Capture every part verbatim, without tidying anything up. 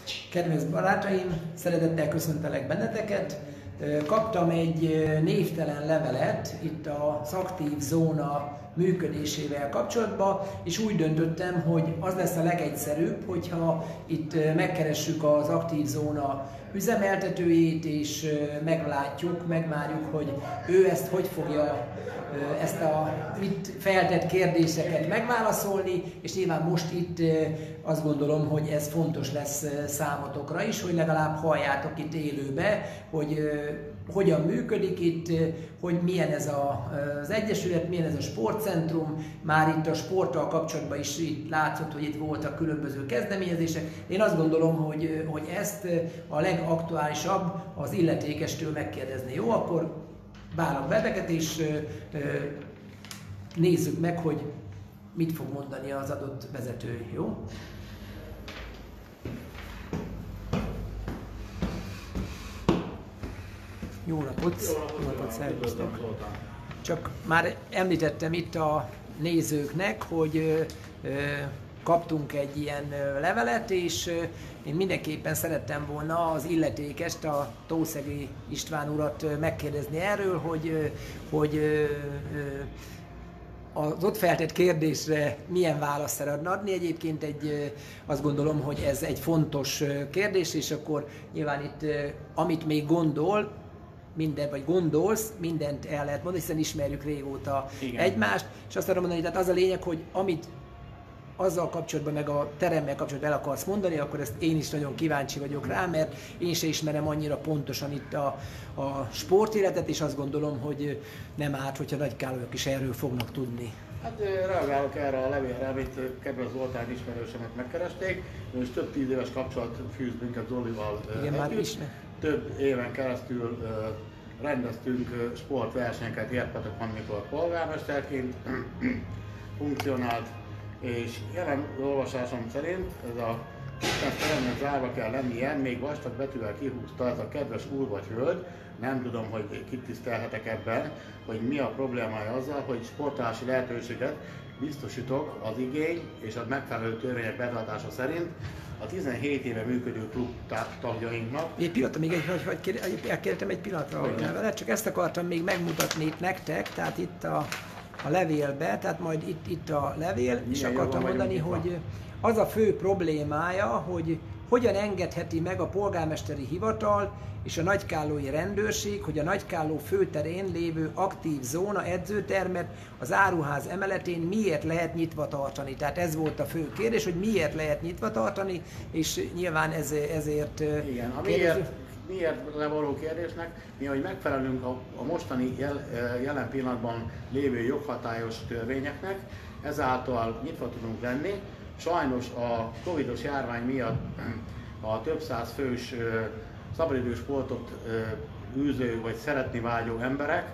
Kedves barátaim, szeretettel köszöntelek benneteket. Kaptam egy névtelen levelet itt az aktív zóna működésével kapcsolatban, és úgy döntöttem, hogy az lesz a legegyszerűbb, hogyha itt megkeressük az aktív zóna üzemeltetőjét, és meglátjuk, megvárjuk, hogy ő ezt hogy fogja ezt a itt feltett kérdéseket megválaszolni, és nyilván most itt azt gondolom, hogy ez fontos lesz számotokra is, hogy legalább halljátok itt élőbe, hogy hogyan működik itt, hogy milyen ez a, az egyesület, milyen ez a sportcentrum. Már itt a sporttal kapcsolatban is itt látszott, hogy itt voltak különböző kezdeményezések. Én azt gondolom, hogy, hogy ezt a legaktuálisabb az illetékestől megkérdezni. Jó, akkor várok benneteket, és nézzük meg, hogy mit fog mondani az adott vezető. Jó? Jó napot! Jó napot, szervusztok! Csak már említettem itt a nézőknek, hogy kaptunk egy ilyen levelet, és én mindenképpen szerettem volna az illetékest, a Tószegi István urat megkérdezni erről, hogy, hogy az ott feltett kérdésre milyen választ szeretne adni. Egyébként egy, azt gondolom, hogy ez egy fontos kérdés, és akkor nyilván itt, amit még gondol, minden, vagy gondolsz, mindent el lehet mondani, hiszen ismerjük régóta Igen. egymást, és azt tudom mondani, tehát az a lényeg, hogy amit azzal kapcsolatban, meg a teremmel kapcsolatban el akarsz mondani, akkor ezt én is nagyon kíváncsi vagyok rá, mert én se ismerem annyira pontosan itt a, a sportéletet, és azt gondolom, hogy nem árt, hogyha nagykállóak is erről fognak tudni. Hát reagálok erre a levélre, amit kedves Zoltán ismerősemet megkeresték, és több tíz éves kapcsolat fűz minket Zolival Igen, már ismer. Több éven keresztül rendeztünk sportversenyeket, Érpetek amikor polgármesterként funkcionált, és jelen olvasásom szerint ez a teremnek zárva kell lennie, még vastag betűvel kihúzta ez a kedves úr vagy hölgy, nem tudom, hogy kit tisztelhetek ebben, hogy mi a problémája azzal, hogy sportolási lehetőséget biztosítok az igény és a megfelelő törvények betartása szerint a tizenhét éve működő klub tagjainknak. Egy pillanatra, még egy, hogy, hogy elkértem egy pillanatra vele, csak ezt akartam még megmutatni itt nektek, tehát itt a, a levélbe, tehát majd itt, itt a levél, és Milyen akartam mondani, hogy az a fő problémája, hogy hogyan engedheti meg a polgármesteri hivatal és a nagykállói rendőrség, hogy a Nagykálló főterén lévő aktív zóna edzőtermet az áruház emeletén miért lehet nyitva tartani. Tehát ez volt a fő kérdés, hogy miért lehet nyitva tartani, és nyilván ez, ezért Igen, a miért, miért levaló kérdésnek, mi, hogy megfelelünk a, a mostani jel, jelen pillanatban lévő joghatályos törvényeknek, ezáltal nyitva tudunk lenni. Sajnos a covidos járvány miatt a több száz fős szabadidős sportot űző vagy szeretni vágyó emberek,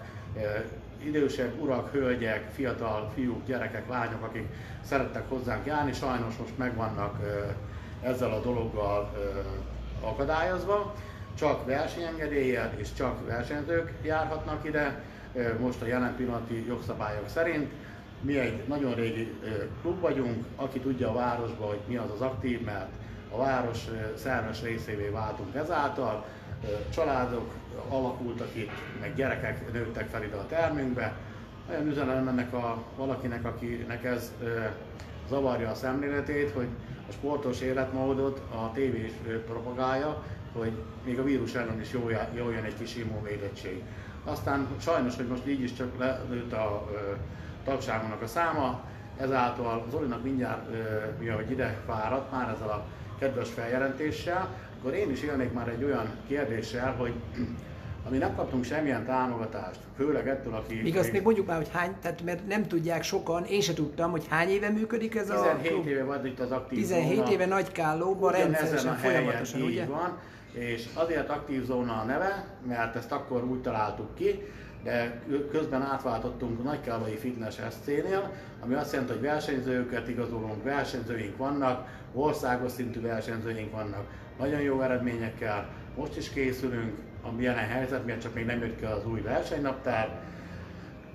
idősebb urak, hölgyek, fiatal fiúk, gyerekek, lányok, akik szerettek hozzánk járni, sajnos most meg vannak ezzel a dologgal akadályozva. Csak versenyengedéllyel és csak versenyzők járhatnak ide, most a jelen pillanati jogszabályok szerint. Mi egy nagyon régi klub vagyunk, aki tudja a városban, hogy mi az az aktív, mert a város szerves részévé váltunk ezáltal. Családok alakultak itt, meg gyerekek nőttek fel ide a termünkbe. Olyan üzenem ennek a valakinek, akinek ez zavarja a szemléletét, hogy a sportos életmódot a tévé is propagálja, hogy még a vírus ellen is jól, jól jön egy kis immunvédettség. Aztán sajnos, hogy most így is csak lelőtt a tagságunknak a száma, ezáltal Zolinak mindjárt, mivel ide fáradt már ezzel a kedves feljelentéssel, akkor én is élnék már egy olyan kérdéssel, hogy ami nem kaptunk semmilyen támogatást, főleg ettől, aki... Még azt még mondjuk már, hogy hány, tehát mert nem tudják sokan, én se tudtam, hogy hány éve működik ez tizenhét a tizenhét éve van itt az aktív tizenhét zóna. éve Nagykállóban rendszeresen, folyamatosan, így ugye? van, és azért aktív zóna a neve, mert ezt akkor úgy találtuk ki, de közben átváltottunk a Nagykállói Fitness es cé-nél, ami azt jelenti, hogy versenyzőket igazolunk, versenyzőink vannak, országos szintű versenyzőink vannak, nagyon jó eredményekkel, most is készülünk, a jelen helyzet miatt csak még nem jött ki az új versenynaptár.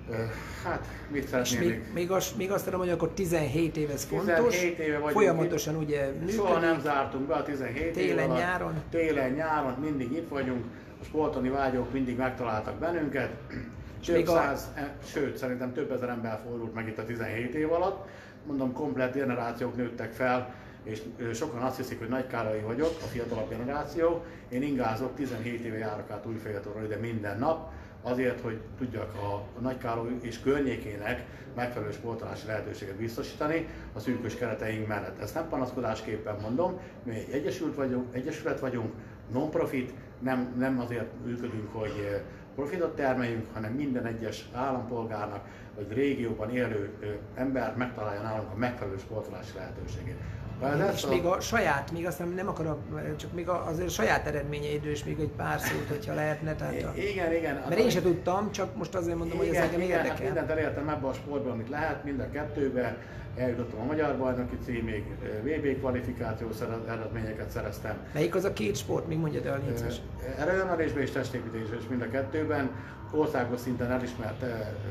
Hát, mit szeretném még? Még, az, még azt tudom, hogy akkor tizenhét év ez fontos, tizenhét éve vagyunk folyamatosan itt. ugye működik. Soha nem zártunk be a tizenhét télen, év alatt. nyáron. Télen, nyáron, mindig itt vagyunk. A sportolni vágyók mindig megtaláltak bennünket. Több száz, a... sőt, szerintem több ezer ember fordult meg itt a tizenhét év alatt. Mondom, komplett generációk nőttek fel, és sokan azt hiszik, hogy Nagykálai vagyok, a fiatalabb generáció. Én ingázok, tizenhét éve járok át Újfehétorról ide minden nap, azért, hogy tudjak a Nagykároly és környékének megfelelő sportolási lehetőséget biztosítani a szűkös kereteink mellett. Ezt nem panaszkodásképpen mondom, mi egy egyesült vagyunk, egyesület vagyunk, non-profit, nem, nem azért működünk, hogy profitot termeljünk, hanem minden egyes állampolgárnak, vagy régióban élő ember megtalálja nálunk a megfelelő sportolási lehetőségét. És a... még a saját, még azt nem, nem akarok, csak még azért a saját eredményeidről is még egy pár szót, hogyha lehetne. Tehát a... Igen, igen. Mert én sem tudtam, csak most azért mondom, igen, hogy ez engem igen, érdekel. Hát mindent elértem ebbe a sportban, amit lehet, mind a kettőbe. Eljutottam a magyar bajnoki címig, vé bé kvalifikációs eredményeket szereztem. Melyik az a két sport, még mondjad el, légy szíves? Erőemelésben és testépítésben is mind a kettőben. Országos szinten elismert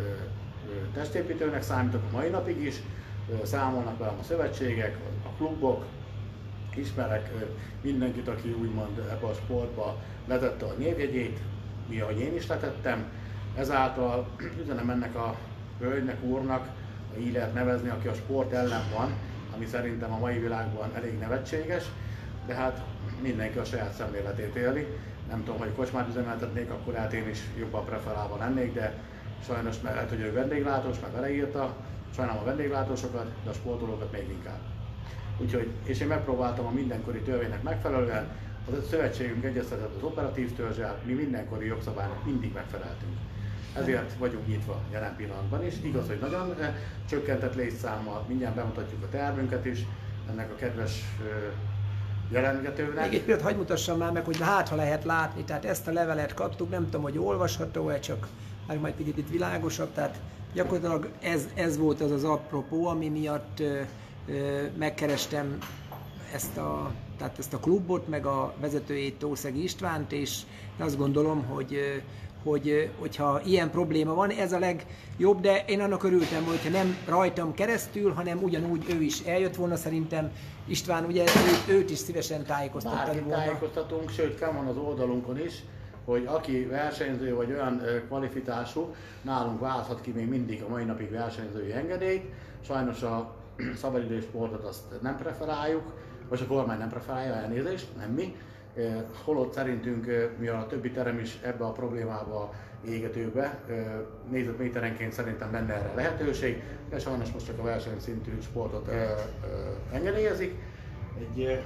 testépítőnek számítok a mai napig is. Számolnak velem a szövetségek, a klubok, ismerek mindenkit, aki úgymond ebbe a sportba letette a névjegyét, mi ahogy én is letettem. Ezáltal üzenem ennek a hölgynek, úrnak, így lehet nevezni, aki a sport ellen van, ami szerintem a mai világban elég nevetséges, de hát mindenki a saját szemléletét éli. Nem tudom, hogy kocsmát üzemeltetnék, akkor hát én is jobban preferálva lennék, de sajnos mert lehet, hogy ő vendéglátós, mert beleírta, sajnálom a vendéglátósokat, de a sportolókat még inkább. Úgyhogy, és én megpróbáltam a mindenkori törvénynek megfelelően, az szövetségünk egyeztetett az operatív törzsel, mi mindenkori jogszabálynak mindig megfeleltünk. Ezért vagyunk nyitva jelen pillanatban is. Igaz, hogy nagyon eh, csökkentett létszámmal, mindjárt bemutatjuk a tervünket is, ennek a kedves eh, jelentgetőnek. Még egy pillanat, hagyj mutassam már meg, hogy hát ha lehet látni, tehát ezt a levelet kaptuk, nem tudom, hogy olvasható-e, csak meg majd picit itt világosabb, tehát gyakorlatilag ez, ez volt az az apropó, ami miatt ö, ö, megkerestem ezt a, tehát ezt a klubot, meg a vezetőjét, Tószegi Istvánt, és azt gondolom, hogy, hogy hogyha ilyen probléma van, ez a legjobb, de én annak örültem, hogyha nem rajtam keresztül, hanem ugyanúgy ő is eljött volna, szerintem István, ugye őt, őt is szívesen tájékoztattad volna. Tájékoztatunk, sőt, fel van az oldalunkon is, hogy aki versenyző vagy olyan kvalifikású, nálunk válthat ki még mindig a mai napig versenyzői engedélyt. Sajnos a szabadidős sportot azt nem preferáljuk, vagy a kormány nem preferálja, elnézést, nem mi. Holott szerintünk, mivel a többi terem is ebbe a problémába égetőbe, négyzetméterenként szerintem benne erre lehetőség, de sajnos most csak a versenyszintű sportot engedélyezik. Egy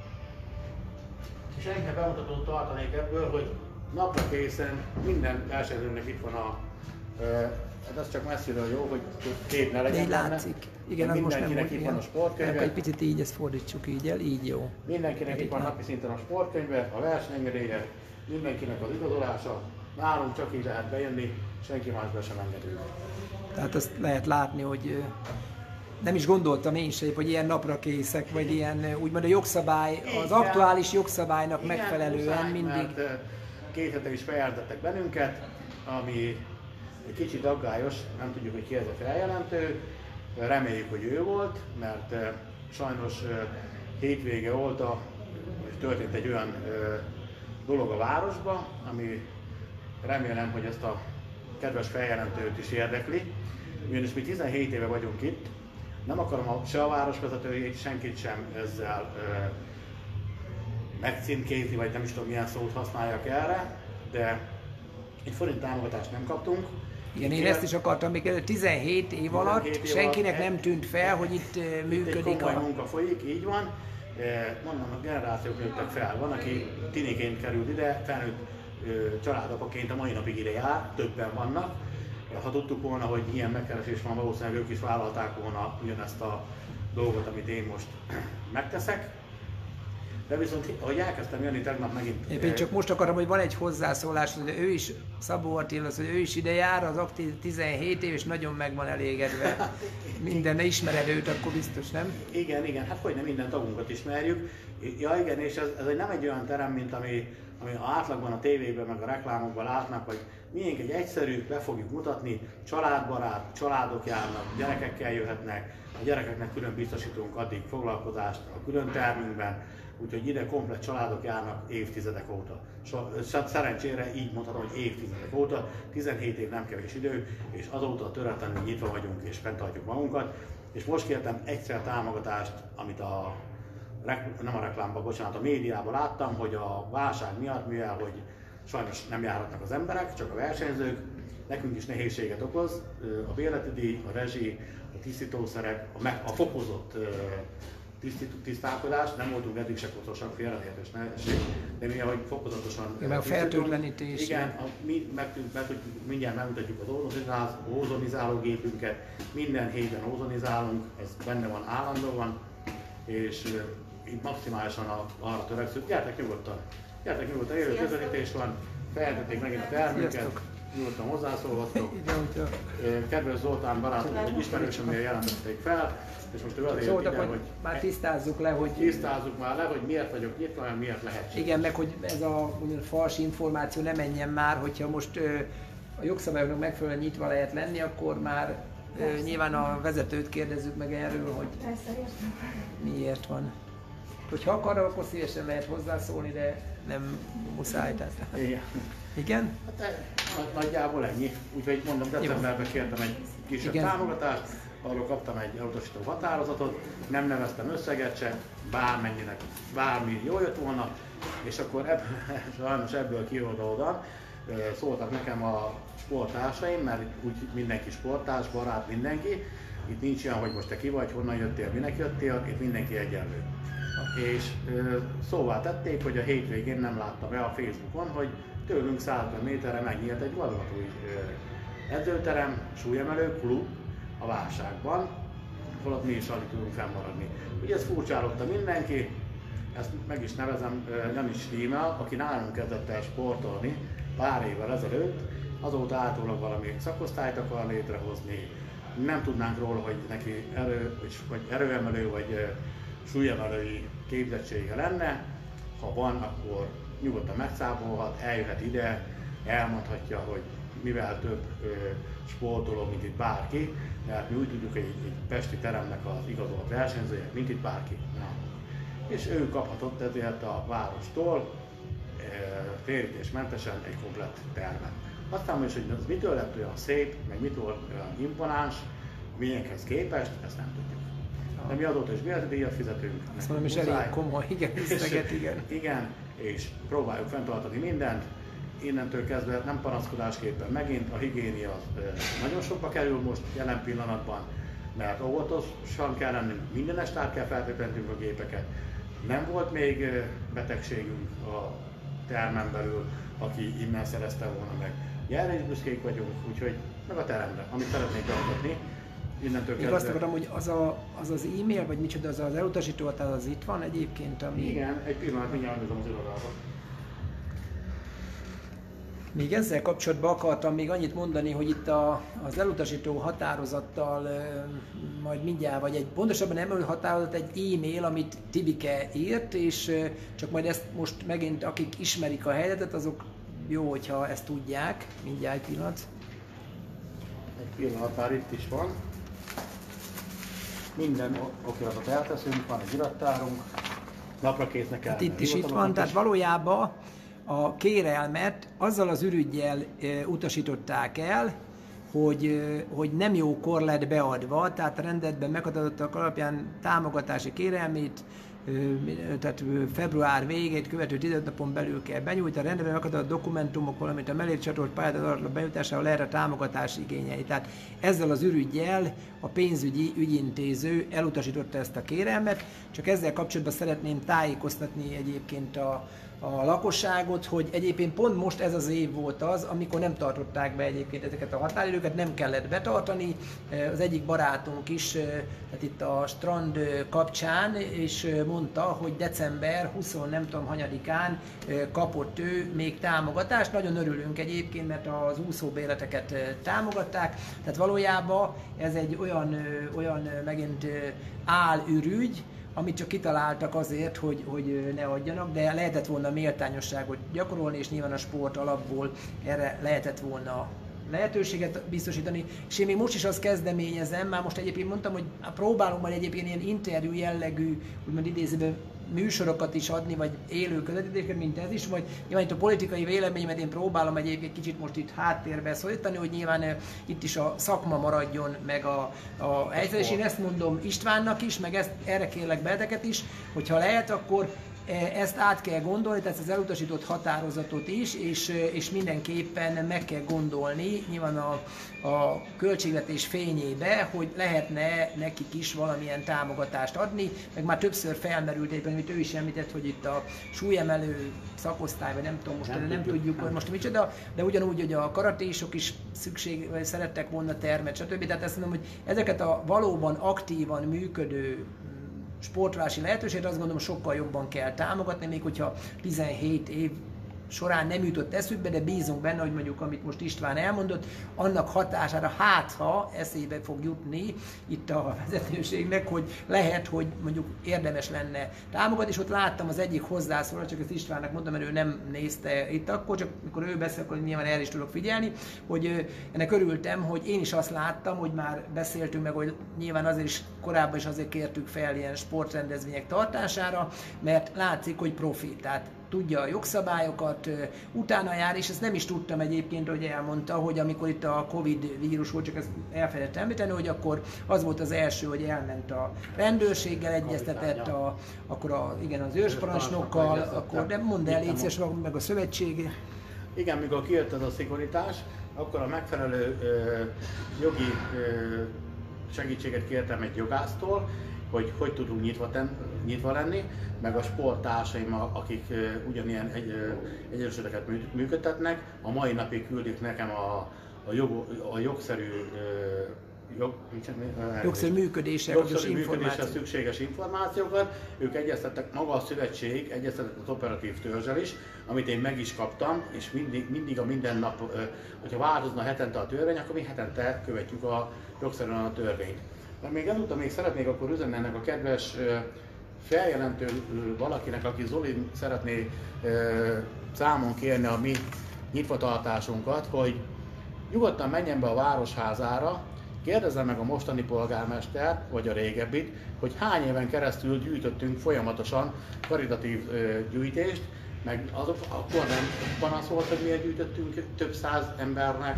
kis enyhe bemutatót tartanék ebből, hogy napra készen minden versenyzőnek itt van a, hát ez csak messziről jó, hogy kép ne legyen. Így látszik. Igen, az most nem mindenkinek itt van a sportkönyve. Egy picit így ezt fordítsuk így el, így jó. Mindenkinek hát itt van napi szinten a sportkönyve, a versenyengedélye, mindenkinek az igazolása. Nálunk csak így lehet bejönni, senki másba sem engedünk. Tehát azt lehet látni, hogy nem is gondoltam én sem, hogy ilyen napra készek, vagy ilyen úgymond a jogszabály, az igen, aktuális jogszabálynak igen, megfelelően muszáj, mindig. Mert két hete is feljelentettek bennünket, ami egy kicsit aggályos, nem tudjuk, hogy ki ez a feljelentő. Reméljük, hogy ő volt, mert sajnos hétvége óta történt egy olyan dolog a városban, ami remélem, hogy ezt a kedves feljelentőt is érdekli. Ugyanis mi tizenhét éve vagyunk itt, nem akarom a, se a városvezetőjét, senkit sem ezzel ö, megcímkézni, vagy nem is tudom milyen szót használjak erre, de egy forint támogatást nem kaptunk. Igen, én ezt is akartam, még tizenhét év alatt év senkinek alatt nem tűnt fel, hogy itt működik. Itt egy komoly munka folyik, így van. Mondom, a generációk nőttek fel. Van, aki tiniként került ide, felnőtt családapaként a mai napig ide jár, többen vannak. Ha tudtuk volna, hogy ilyen megkeresés van, valószínűleg ők is vállalták volna ugyanezt a dolgot, amit én most megteszek. De viszont, ahogy elkezdtem jönni tegnap megint... Én csak most akarom, hogy van egy hozzászólás, hogy ő is, Szabó Attila, hogy ő is ide jár, az aktív tizenhét év, és nagyon meg van elégedve. Minden, ne ismered őt, akkor biztos, nem? Igen, igen, hát hogy nem minden tagunkat ismerjük. Ja igen, és ez, ez nem egy olyan terem, mint ami, ami átlagban a tévében, meg a reklámokban látnak, hogy miénk egy egyszerű, be fogjuk mutatni, családbarát, családok járnak, gyerekekkel jöhetnek, a gyerekeknek külön biztosítunk addig foglalkozást a külön termünkben, úgyhogy ide komplett családok járnak évtizedek óta. So, szerencsére így mondhatom, hogy évtizedek óta, tizenhét év nem kevés idő, és azóta töretlenül nyitva vagyunk és fenntartjuk magunkat. És most kértem egyszer támogatást, amit a, nem a reklámban, bocsánat, a médiában láttam, hogy a válság miatt, mivel hogy sajnos nem járhatnak az emberek, csak a versenyzők, nekünk is nehézséget okoz, a bérleti díj, a rezsi, a tisztítószerek, a, meg, a fokozott tisztálkodás, nem voltunk eddig se kocsosak, félreértés ne essék, de mi ahogy fokozatosan... Igen, a fertőtlenítés. Igen, a, mi meg, meg, meg, mindjárt megmutatjuk az ózonizáló gépünket, minden héten ózonizálunk, ez benne van állandóan, és uh, itt maximálisan a, arra törekszünk. Gyertek nyugodtan, gyertek nyugodtan, élő közelítés van, feltették megint a termünket, nyugodtan hozzászólhattok. Kedves Zoltán barátom, egy ismerősömnél jelentették fel, és most ő azért jött ide, hogy már tisztázzuk le, hogy... Tisztázzuk már le, hogy miért vagyok nyitva, vagy miért lehetséges. Igen, meg hogy ez a fals információ ne menjen már, hogyha most ö, a jogszabályoknak megfelelően nyitva lehet lenni, akkor már ö, nyilván a vezetőt kérdezzük meg erről, hogy miért van. Hogyha akar, akkor szívesen lehet hozzászólni, de nem muszáj. Tehát. Igen. Igen? Hát nagyjából ennyi. Úgyhogy mondom, decemberben kértem egy kisebb Igen. támogatást, arról kaptam egy elutasító határozatot, nem neveztem összeget se, bármennyinek, bármi jól jött volna, és akkor ebből, sajnos ebből kioldódan szóltak nekem a sporttársaim, mert úgy mindenki sportárs, barát, mindenki. Itt nincs olyan, hogy most te ki vagy, honnan jöttél, minek jöttél, itt mindenki egyenlő. És szóvá tették, hogy a hétvégén nem láttam el a Facebookon, hogy tőlünk százötven méterre megnyílt egy vadonatúj edzőterem, súlyemelő klub a válságban, holott mi is alig tudunk fennmaradni. Ugye ez furcsállotta mindenki, ezt meg is nevezem, nem is stimmel, aki nálunk kezdett el sportolni pár évvel ezelőtt, azóta általában valami szakosztályt akar létrehozni, nem tudnánk róla, hogy neki erő, vagy erőemelő vagy súlyemelői képzettsége lenne. Ha van, akkor nyugodtan megszámolhat, eljöhet ide, elmondhatja, hogy mivel több ö, sportoló, mint itt bárki, mert mi úgy tudjuk, hogy egy, egy pesti teremnek az igazolt versenyzője, mint itt bárki. Na. És ő kaphatott ezért a várostól e, térítésmentesen egy komplett termet. Aztán is, hogy ez mitől lett olyan szép, meg mitől olyan imponáns, milyenkhez képest, ezt nem tudjuk. De mi adót és bérleti díjat fizetünk. Azt mondom, is elég komoly, igen, összeget, igen. Igen, és próbáljuk fenntartani mindent. Innentől kezdve nem panaszkodásképpen megint, a higiénia az nagyon sokba kerül most jelen pillanatban, mert óvatosan kell lennünk, minden estát kell feltétlenül a gépeket. Nem volt még betegségünk a termen belül, aki innen szerezte volna meg. Erre is büszkék vagyunk, úgyhogy meg a teremre, amit szeretnék bemutatni. Innentől kezdve... Én azt akarom, hogy az, a, az az e-mail, vagy micsoda, az az elutasító, tehát az itt van egyébként, ami... Igen, egy pillanat, mindjárt nézem az irodában. Még ezzel kapcsolatban akartam még annyit mondani, hogy itt a, az elutasító határozattal e, majd mindjárt, vagy egy pontosabban nem határozat, egy e-mail, amit Tibike írt, és e, csak majd ezt most megint, akik ismerik a helyzetet, azok jó, hogyha ezt tudják. Mindjárt egy pillanat. Egy pillanat, már itt is van. Minden okiratot elteszünk, van egy irattárunk, napra késznek el. Hát itt is itt van, tehát valójában a kérelmet azzal az ürüggyel e, utasították el, hogy, e, hogy nem jókor lett beadva, tehát a rendeletben megadottak alapján támogatási kérelmét, e, tehát február végét követő tizenöt napon belül kell benyújtani, a rendeletben megadott dokumentumok, valamint a mellé csatolt pályázatok benyújtásáról erre a támogatás igényei. Tehát ezzel az ürüggyel a pénzügyi ügyintéző elutasította ezt a kérelmet, csak ezzel kapcsolatban szeretném tájékoztatni egyébként a a lakosságot, hogy egyébként pont most ez az év volt az, amikor nem tartották be egyébként ezeket a határidőket, nem kellett betartani. Az egyik barátunk is, tehát itt a strand kapcsán, és mondta, hogy december huszadikán, nem tudom hanyadikán kapott ő még támogatást. Nagyon örülünk egyébként, mert az úszóbérleteket támogatták. Tehát valójában ez egy olyan, olyan megint álürügy, amit csak kitaláltak azért, hogy, hogy ne adjanak, de lehetett volna méltányosságot gyakorolni, és nyilván a sport alapból erre lehetett volna lehetőséget biztosítani. És én még most is azt kezdeményezem, már most egyébként mondtam, hogy próbálom majd egyébként ilyen interjú jellegű, úgymond idézőben műsorokat is adni, vagy élő közvetítéseket, mint ez is, vagy nyilván itt a politikai véleményemet én próbálom egyébként kicsit most itt háttérbe szorítani, hogy nyilván uh, itt is a szakma maradjon meg a, a helyzet, és én ezt mondom Istvánnak is, meg ezt, erre kérlek beleteket is, hogyha lehet, akkor ezt át kell gondolni, tehát az elutasított határozatot is, és, és mindenképpen meg kell gondolni, nyilván a, a költségvetés fényébe, hogy lehetne nekik is valamilyen támogatást adni, meg már többször felmerült egyben, amit ő is említett, hogy itt a súlyemelő szakosztály, vagy nem tudom, most nem, nem tudjuk, hogy most micsoda, de ugyanúgy, hogy a karatésok is szükség, vagy szerettek volna termet, stb. Tehát ezt mondom, hogy ezeket a valóban aktívan működő sportolósi lehetőséget azt gondolom sokkal jobban kell támogatni, még hogyha tizenhét év során nem jutott eszükbe, de bízunk benne, hogy mondjuk, amit most István elmondott, annak hatására hát, ha eszébe fog jutni itt a vezetőségnek, hogy lehet, hogy mondjuk érdemes lenne támogatni, és ott láttam az egyik hozzászólót, csak ezt Istvánnak mondtam, mert ő nem nézte itt akkor, csak mikor ő beszél, akkor nyilván erre is tudok figyelni, hogy ennek örültem, hogy én is azt láttam, hogy már beszéltünk meg, hogy nyilván azért is korábban is azért kértük fel ilyen sportrendezvények tartására, mert látszik, hogy profi, tehát tudja a jogszabályokat, utána jár, és ezt nem is tudtam egyébként, hogy elmondta, hogy amikor itt a Covid vírus volt, csak ezt elfelejtettem említeni, hogy akkor az volt az első, hogy elment a rendőrséggel, egyeztetett, a, akkor a, igen, az ősparancsnokkal, akkor de mondd el, légy szíves, meg a szövetség. Igen, mikor kijött ez a szigorítás, akkor a megfelelő ö, jogi ö, segítséget kértem egy jogásztól, hogy hogy tudunk nyitva, ten, nyitva lenni, meg a sporttársaim, akik uh, ugyanilyen egy, uh, egyenlőségeket működtetnek, a mai napig küldik nekem a, a, jog, a jogszerű, uh, jog, uh, jogszerű működésre, jogszerű működésre szükséges információkat. Ők egyeztettek, maga a szövetség egyeztetett az operatív törzsel is, amit én meg is kaptam, és mindig, mindig a minden nap, uh, hogyha változna hetente a törvény, akkor mi hetente követjük a jogszerűen a törvényt. De még ezúttal még szeretnék akkor üzenni ennek a kedves feljelentő valakinek, aki Zoli szeretné számon kérni a mi nyitvatartásunkat, hogy nyugodtan menjen be a Városházára, kérdezze meg a mostani polgármestert, vagy a régebbit, hogy hány éven keresztül gyűjtöttünk folyamatosan karitatív gyűjtést, meg azok akkor nem panaszolt, hogy miért gyűjtöttünk több száz embernek,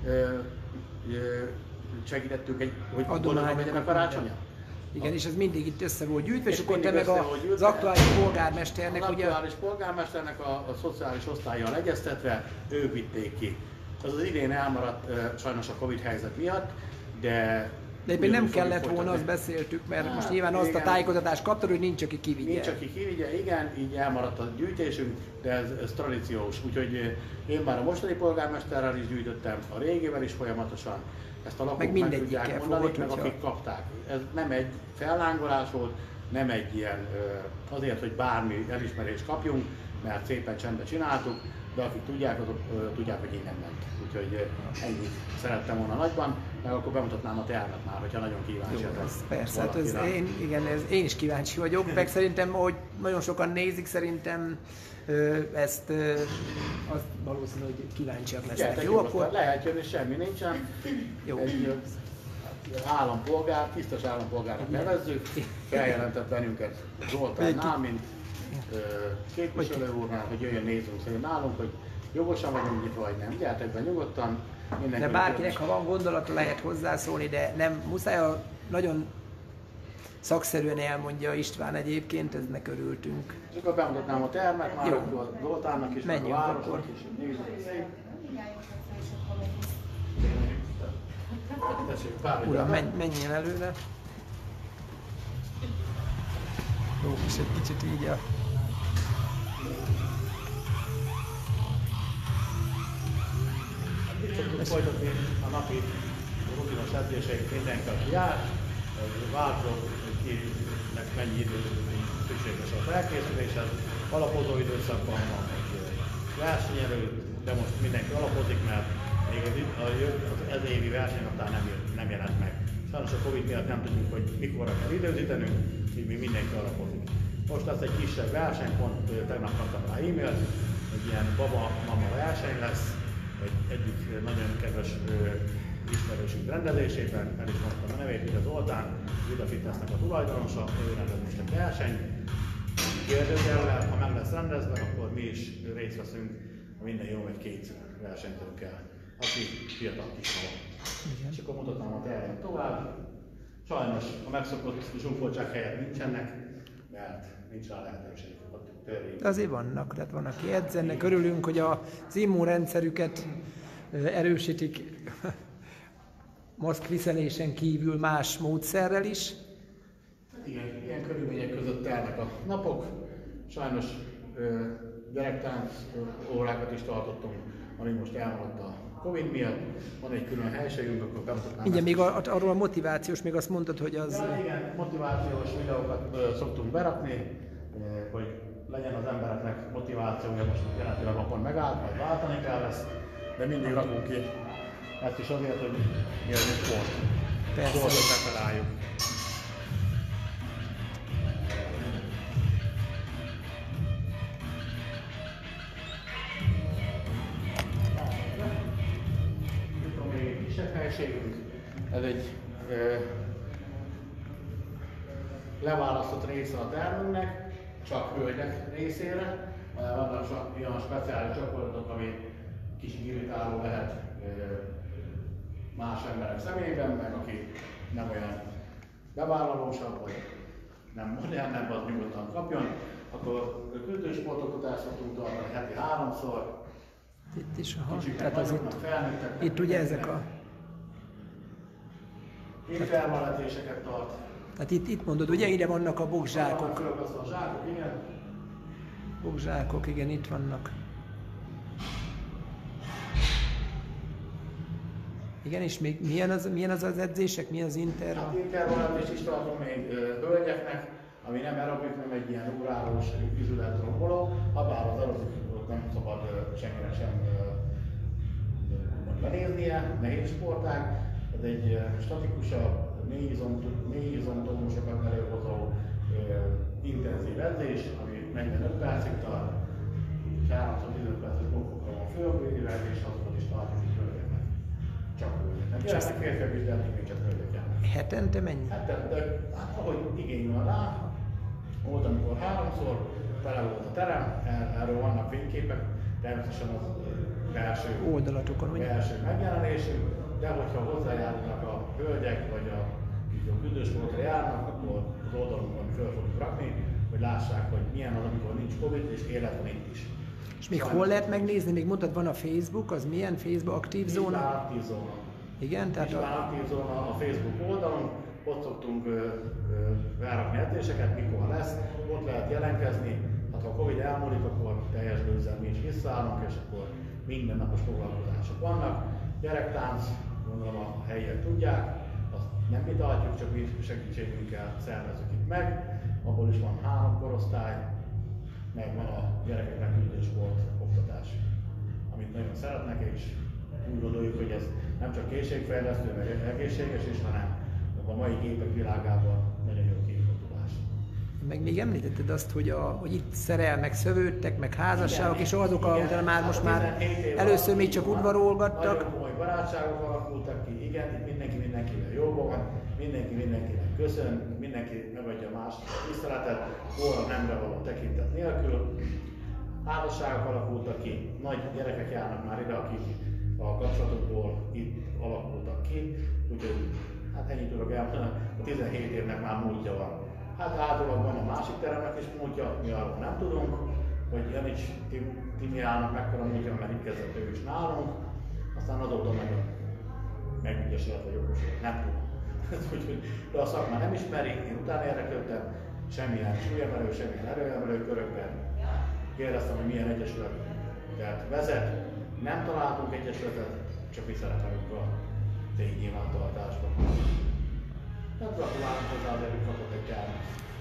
segítettük, egy, hogy boldogban legyen a karácsonya? Igen, és ez mindig itt össze volt gyűjtve, és, és akkor te meg a, az aktuális polgármesternek, az ugye? Az aktuális polgármesternek a, a szociális osztállyal egyeztetve, ők vitték ki. Az az idén elmaradt uh, sajnos a Covid helyzet miatt, de... De éppen nem kellett volna, azt beszéltük, mert hát, most nyilván azt igen, a tájékoztatást kaptad, hogy nincs, aki kivigye. Nincs, aki kivigye, igen, így elmaradt a gyűjtésünk, de ez, ez tradíciós. Úgyhogy én már a mostani polgármesterrel is gyűjtöttem, a régével is folyamatosan. Ezt a lakók meg, meg tudják mondani, fogod, meg akik kapták. Ez nem egy fellángolás volt, nem egy ilyen azért, hogy bármi elismerést kapjunk, mert szépen csendben csináltuk, de akik tudják, azok tudják, hogy innen ment. Úgyhogy ennyit szerettem volna nagyban, meg akkor bemutatnám a termet már, hogyha nagyon kíváncsi. Jó, ez persze, hát ez én, igen, ez, én is kíváncsi vagyok, meg szerintem, hogy nagyon sokan nézik, szerintem ezt azt valószínű, hogy kíváncsiak lesznek. Gyertek, jó, akkor lehet jönni, semmi nincsen. Jó. Egy állampolgár, tisztes állampolgárnak nevezzük, feljelentett bennünket Zoltánnál, mint képviselő úrnál, hogy jöjjön nézzünk szerint nálunk, hogy jogosan vagyunk itt, vagy nem. Gyertek be nyugodtan. De bárkinek, ha van gondolata, lehet hozzászólni, de nem muszáj, a nagyon szakszerűen elmondja István egyébként, eznek örültünk. És akkor bemutatnám a termet, már a Zoltánnak is, menjünk a városnak akkor. is. Nézzük szép. Uram, menj, menjél előre. Jó, és egy kicsit így a... folytatni a napi rutinos edzéseit mindenki, aki jár, változó, hogy kinek mennyi idő szükséges a felkészüléshez. Alapozó időszakban van egy versenyerő, de most mindenki alapozik, mert még az ez évi versenynaptár nem, nem jelent meg. Sajnos a Covid miatt nem tudjuk, hogy mikorra kell időzítenünk, így még mindenki alapozik. Most lesz egy kisebb verseny, pont tegnap kaptam rá e-mailt, egy ilyen baba-mama verseny lesz, egy egyik nagyon kedves ismerősünk rendezésében, el is mondtam a nevét, Vida Zoltán, Vida Fitnessnek a tulajdonosa, ő rendez most egy verseny. Kérdőjellel, ha meg lesz rendezve, akkor mi is részt veszünk, ha minden jó, vagy két versenyzőnkkel, aki fiatal kismama. És akkor mutatnám a tervet tovább. Sajnos a megszokott zsúfoltság helyett nincsenek, mert nincs rá lehetőség. De azért vannak, tehát van, aki edzennek, örülünk, hogy az immunrendszerüket erősítik maszkviszelésen kívül más módszerrel is. Hát igen, ilyen körülmények között telnek a napok. Sajnos gyerektánc órákat is tartottunk, ami most elmaradt a Covid miatt. Van egy külön helységünk, akkor bemutatnám. Igen, még a, arról a motivációs, még azt mondtad, hogy az... Ja, igen, motivációs videókat ö, szoktunk berakni, ö, hogy legyen az embereknek motivációja, most jelentően napon megállt, majd váltani kell ezt, de mindig rakunk ki. Ezt is azért, hogy mi az egy sport. Persze. Sportot megtaláljuk. Itt van még egy kisebb helységünk. Ez egy ö, leválasztott része a termünknek, csak hölgyek részére. Vannak olyan speciális csoportok, ami kicsit irritáló lehet más emberek személyében, meg aki nem olyan bevállalósabb, vagy nem modernebb, az nyugodtan kapjon. Akkor küldősportokat szoktunk tartani heti háromszor. Itt is, aha. Kicsiknek, Tehát az itt, itt ugye ezek a... Intervalletéseket tart. Tehát itt, itt mondod, ugye ide vannak a bokzsákok. Vannak a zsákok, igen. Bokzsákok, igen, itt vannak. Igen, és még milyen az, milyen az az edzések, milyen az interval? Hát intervalletést is tartom még hölgyeknek, ami nem aerobik, nem egy ilyen órálós üzületromboló, habár az aerobikot nem szabad senkire sem benéznie, nehéz sportág. Ez egy statikusabb, mély izomtónusokat előhozó intenzív edzés, ami negyvenöt percig tart, és háromszor-tizenöt perces blokkokra van fölvéve, és azokat is tartjuk itt hölgyeknek. Csak hölgyeknek. Gyereknek férfiak is, de eddig még csak hölgyek járnak. Hetente mennyi? Hetente, de hát ahogy igény van rá, volt amikor háromszor, tele volt a terem, erről vannak fényképek, természetesen az belső, oldalatokon, vagy? Belső megjelenésünk, de hogyha hozzájárulnak a hölgyek, vagy a a küzdősportra járnak, akkor az oldalunkon föl fogjuk rakni, hogy lássák, hogy milyen az, amikor nincs Covid, és élet van itt is. És még hol lehet megnézni? Még mondtad, van a Facebook, az milyen Facebook aktív zóna? Aktív zóna. Igen, tehát a... aktív zóna a Facebook oldalon, ott szoktunk rárakni edzéseket, mikor lesz, ott lehet jelentkezni. Hát ha a Covid elmúlik, akkor teljes gőzzel mi is visszaállunk, és akkor mindennapos foglalkozások vannak. Gyerektánc, gondolom a helyiek tudják. Nem mi tartjuk, csak mi segítségünkkel szervezzük itt meg. Abból is van három korosztály, meg van a gyerekeknek küzdősport oktatás, amit nagyon szeretnek, és úgy gondoljuk, hogy ez nem csak készségfejlesztő, meg egészséges is, hanem a mai gépek világában nagyon jó képmutatás. Meg még említetted azt, hogy, a, hogy itt szerelmek szövődtek, meg házasságok, és azok, ahol már most már először még csak udvarolgattak. Nagyon komoly barátságok alakultak ki, igen, itt mindenki mindenkivel jóban van, mindenki mindenkinek köszön, mindenki megadja más tiszteletet, óra nemre való tekintet nélkül. Házasságok alakultak ki, nagy gyerekek járnak már ide, akik a kapcsolatokból itt alakultak ki, úgyhogy hát ennyit tudok elmondani, a tizenhét évnek már múltja van. Hát általában van a másik teremnek is múltja, mi arról nem tudunk, hogy Janics Timiának mekkora múltja, mert itt kezdett ő is nálunk, aztán azóta meg megügyesült vagy okosult, nem tudom. Úgyhogy de a szakma nem ismeri, én utána érdeklődtem, semmilyen súlyemelő, semmilyen erőemelő körökben. Kérdeztem, hogy milyen egyesületet vezet, nem találtunk egyesületet, csak mi szerepelünk a ténynyilvántartásban. Tehát gratulálunk hozzá, az előbb kapott egy termet.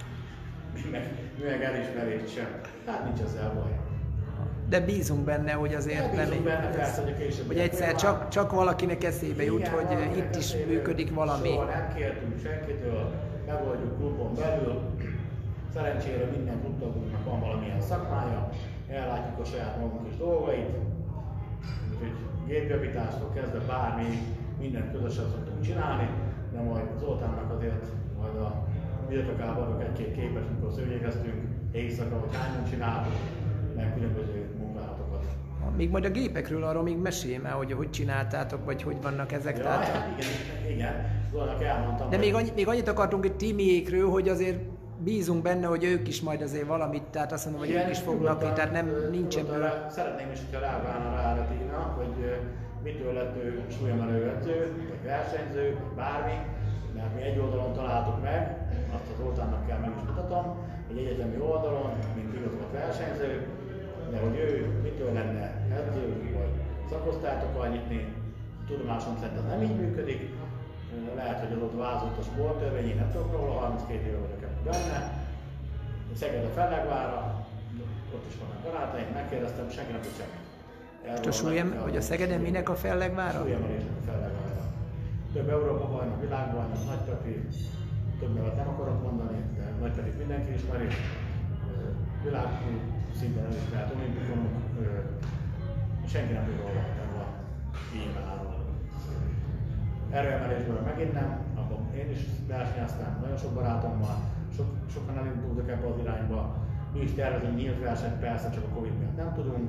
Mi meg elismerést sem. Hát nincs ezzel baj. De bízunk benne, hogy azért de nem, benne, persze, hogy, később hogy egyszer csak, csak valakinek eszébe jut, igen, hogy itt is eszébe, működik valami. Soha nem kértünk senkitől, megoldjuk klubon belül. Szerencsére minden klubtagunknak van valamilyen szakmája, ellátjuk a saját magunk is dolgait. Úgyhogy gépjavítástól kezdve bármi, mindent közösen szoktunk csinálni, de majd Zoltánnak azért majd a birtokában adok egy-két képet, amikor szőnyegeztünk, éjszaka, hogy hányan csináltunk, meg különböző munkálatokat. Még majd a gépekről arról még mesélj már, hogy hogy csináltátok, vagy hogy vannak ezek. Ja, tehát... hát igen, igen, Zoltának elmondtam. De még, annyi, még annyit akartunk egy Timiékről, hogy azért bízunk benne, hogy ők is majd azért valamit, tehát azt mondom, hogy igen, ők is fognak, tehát nem nincsen bőle. Szeretném is, hogyha reagálna rá a Tina, hogy mitől lett ő súlyemelő edző, vagy versenyző, vagy bármi, mert mi egy oldalon találtuk meg, azt az Zoltánnak kell meg is mutatom, egy egyetemi oldalon, mint igazolt versenyző, de hogy ő mitől lenne edző, vagy szakosztályokkal nyitni, tudomásom szerint ez nem így működik. Lehet, hogy az ott vázott a sporttörvény, én nem tudok róla, harminckét éve vagyok benne. Szeged a Fellegvárra, ott is vannak barátaink, megkérdeztem, senki nem tud semmit. Most a súlyem, hogy a Szegeden minek a Fellegvára? Súlyemelésnek a Fellegvára. Több Európa bajnok, világbajnok, Nagypepi, több nevet nem akarok mondani, de Nagypepit mindenki ismeri. Világ szinten elismert olimpikonok, senki nem tud róla ebben a témáról. Erőemelésből megint nem, abban én is versenyeztem, nagyon sok barátommal, sok, sokan elindultak ebbe az irányba. Mi is tervezünk nyílt versenyt, persze csak a Covid miatt nem tudunk,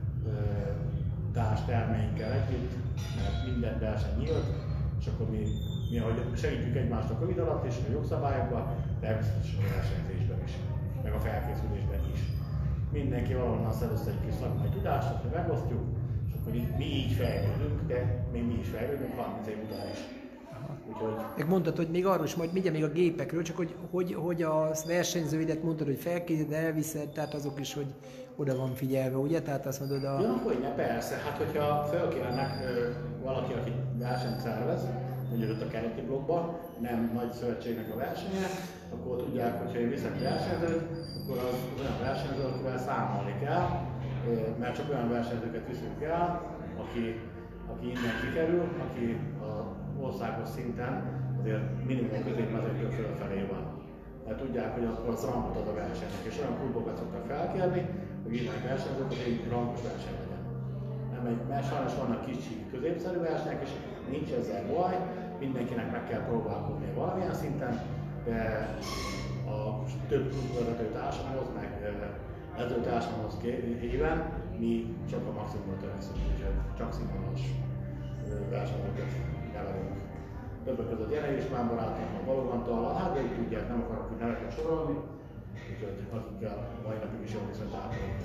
társ termeinkkel együtt, mert minden verseny nyílt, és akkor mi, mi ahogy segítjük egymást a Covid alatt is, a jogszabályokban, természetesen a versenyzésben is, meg a felkészülésben is. Mindenki valahonnan szed össze egy kis szakmai tudást, hogy megosztjuk, és akkor mi így fejlődünk, de még mi is fejlődünk harminc év után is. Úgyhogy... Meg mondtad, hogy még arról is majd mindjárt még a gépekről, csak hogy, hogy, hogy a versenyzőidet mondtad, hogy felkészíted, elviszed, tehát azok is, hogy oda van figyelve, ugye? Tehát azt mondod a... Ja, hogyne, persze. Hát hogyha felkérnek valaki, aki versenyt szervez, mondjuk ott a keleti blokkba, nem nagy szövetségnek a versenye, akkor tudják, hogyha én viszek versenyzőt, akkor az olyan versenyző, akivel számolni kell, mert csak olyan versenyzőket viszünk el, aki, aki innen kikerül, aki a országos szinten azért minimum középmezőktől fölfelé van. Mert tudják, hogy akkor az rankot ad a versenynek, és olyan klubokat szoktak felkérni, hogy innen versenyzők, hogy egy rankos verseny legyen. Nem egy, mert sajnos vannak kicsi középszerű versenyek, és nincs ezzel baj, mindenkinek meg kell próbálkozni valamilyen szinten, de a több klubvezető társamhoz, meg edzőtársamhoz éven mi csak a maximumra törekszünk, úgyhogy csak színvonalas versenyeket nevelünk. Többek között Jelen István barátom, a Balogantal, hát de így tudják, nem akarok hogy neveket sorolni, úgyhogy akikkel mai napig is jól viszont átlunk.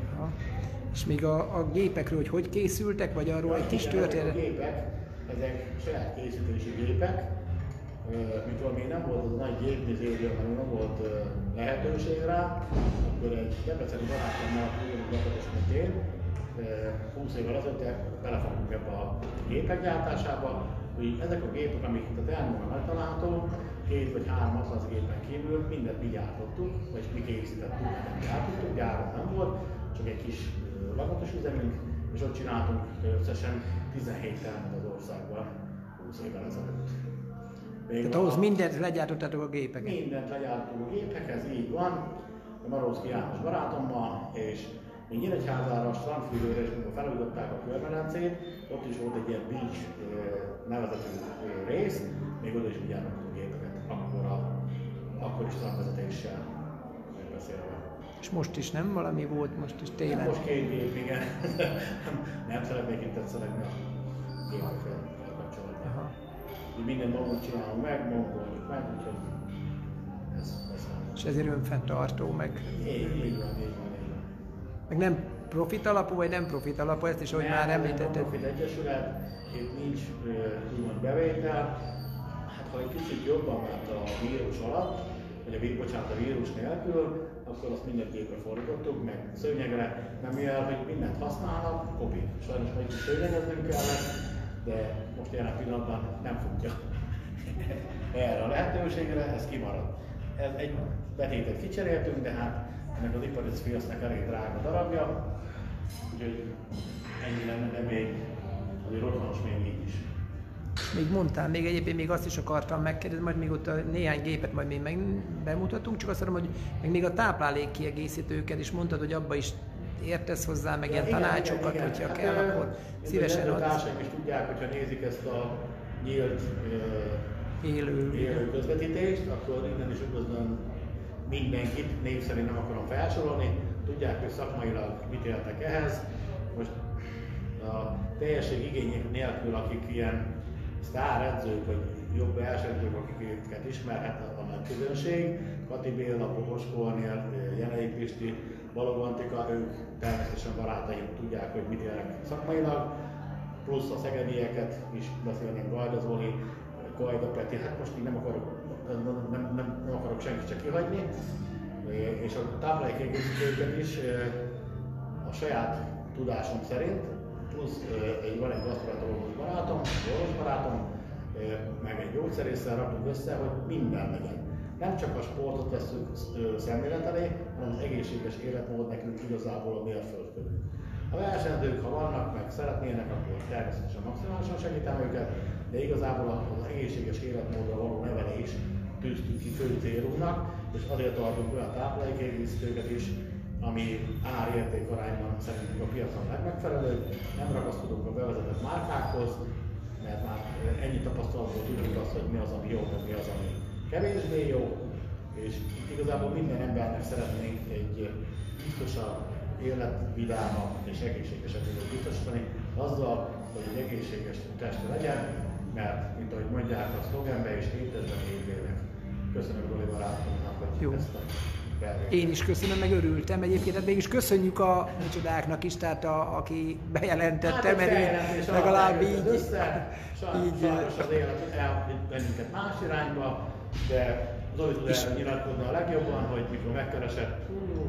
És még a, a gépekről, hogy hogy készültek, vagy arról ja, egy kis történet? A gépek, ezek saját készítési gépek, mikor még nem volt az a nagy gépmizérium, mert nem volt lehetőség rá, akkor egy debreceni barátommal tudjuk Lakatos, mint én, húsz évvel ezelőtt belefogtunk ebbe a gépek gyártásába, hogy ezek a gépek, amik itt a termóban megtalálható, két vagy három atlasz gépen kívül mindent mi gyártottuk, vagy mi készítettük, nem gyártottuk, gyáron nem volt, csak egy kis lakatos üzemünk, és ott csináltunk összesen tizenhét termet az országban húsz évvel ezelőtt. Tehát ahhoz mindent legyártottátok a gépeket? Mindent legyártottunk a gépekhez, így van. A Maróczki János barátommal, és még Nyíregyházára, a strandfűrőre, és amikor felújították a körmedencét, ott is volt egy ilyen beach nevezetű rész, még oda is mi gyártottunk gépeket, akkor, a, akkor is strandvezetéssel megbeszélve. És most is nem valami volt, most is télen? Most két gép, igen. Nem szeretnék itt tetszelegni a gépekkel kapcsolatban. Mi mindent magunk csinálunk meg, magunk oldjuk meg, úgyhogy ez, ez nem. És ezért önfenntartó, meg... Így, így van, így van, így van. Meg nem profit alapú, vagy nem profit alapú, ezt is, ahogy nem, már említetted. Nem, profit egyesület, itt nincs úgymond bevétel. Hát ha egy kicsit jobban ment a vírus alatt, vagy a, bocsánat, a vírus nélkül, akkor azt minden gépre fordítottuk, meg szőnyegre, nem mivel, hogy mindent használnak, kopi. Sajnos majd is szőnyegeznünk kellett, de most jelen pillanatban nem futja erre a lehetőségre, ez kimarad. Ez egy betétet kicseréltünk, de hát ennek az ipari Fieldnek elég drága darabja, úgyhogy ennyi lenne, de még azért otthonos még így is. Még mondtál, még egyébként még azt is akartam megkérdezni, majd még ott a néhány gépet majd még meg bemutatunk, csak azt mondom, hogy még, még a táplálék kiegészítőket is mondtad, hogy abba is értesz hozzá, meg ja, ilyen igen, tanácsokat, igen, hogyha hát, kell, hát, akkor szívesen adsz. A társaim is tudják, hogyha nézik ezt a nyílt élő, élő közvetítést, akkor innen is üdvözlöm mindenkit, név szerint nem akarom felsorolni, tudják, hogy szakmailag mit éltek ehhez. Most a teljesség igények nélkül, akik ilyen sztáredzők, vagy jobb versenyzők, akiket ismerhet a nagy közönség, Kati Béla, Bobos Kornél, Jenei Pisti, Balog Antika, ők természetesen barátaim tudják, hogy mit élnek szakmailag, plusz a szegedieket is beszélnénk, Gajda Zoli, Gajda Peti, hát most így nem akarok, nem, nem, nem, nem akarok senkit csak kihagyni, és a táplálékkiegészítőket is a saját tudásom szerint, plusz egy, van egy gasztronómus barátom, orvos barátom, meg egy gyógyszerésszel rakunk össze, hogy minden legyen. Nem csak a sportot tesszük szemlélet elé, hanem az egészséges életmód nekünk igazából a mérföldkövünk. A versenyzők, ha vannak, meg szeretnének, akkor természetesen maximálisan segítem őket, de igazából az egészséges életmódra való nevelés tűztük ki fő célunknak, és azért tartunk olyan táplálékkiegészítőket is, ami ár-érték arányban szerintünk a piacon legmegfelelőbb. Nem ragaszkodunk a bevezetett márkákhoz, mert már ennyi tapasztalatból tudjuk azt, hogy mi az, ami jó, meg mi az, ami kevésbé jó, és igazából minden embernek szeretnénk egy biztosabb, életvidámabb és egészségesebb életet biztosítani, azzal, hogy egy egészséges teste legyen, mert, mint ahogy mondják a szlogenben és hétezben évélnek. Köszönöm Roli barátomnak, hogy jó. Ezt a Én is köszönöm, meg örültem egyébként, hát mégis köszönjük a csodáknak is, tehát a, aki bejelentette, hát, mert én legalább így... Össze, így sajnos az élet elvitt bennünket más irányba, de Zoli tud erre nyilatkozni a legjobban, hogy mikor megkeresett,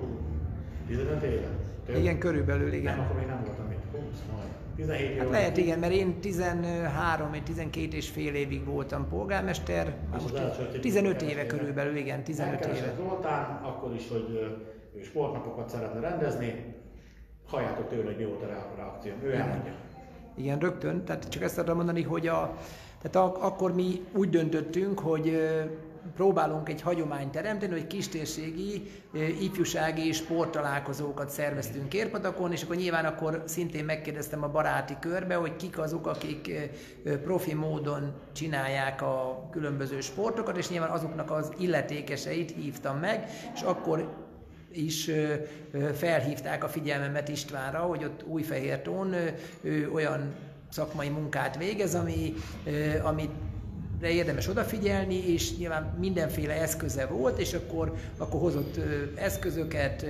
tizenöt éve. Több? Igen, körülbelül igen. Nem, akkor még nem voltam itt. húsz, majd. tizenhét éve. Hát lehet igen, mert én tizenhárom, tizenkét és fél évig voltam polgármester, most tizenöt éve körülbelül, igen, tizenöt éve. Zoltán, akkor is, hogy sportnapokat szeretne rendezni, halljátok tőle, hogy mi volt a reakció. Ő elmondja. Igen, rögtön, tehát csak ezt szeretném mondani, hogy a, tehát a, akkor mi úgy döntöttünk, hogy próbálunk egy hagyományt teremteni, hogy kistérségi, ifjúsági sporttalálkozókat szerveztünk Érpatakon, és akkor nyilván akkor szintén megkérdeztem a baráti körbe, hogy kik azok, akik profi módon csinálják a különböző sportokat, és nyilván azoknak az illetékeseit hívtam meg, és akkor is felhívták a figyelmemet Istvánra, hogy ott Újfehértón ő olyan szakmai munkát végez, ami, amit de érdemes odafigyelni, és nyilván mindenféle eszköze volt, és akkor, akkor hozott eszközöket,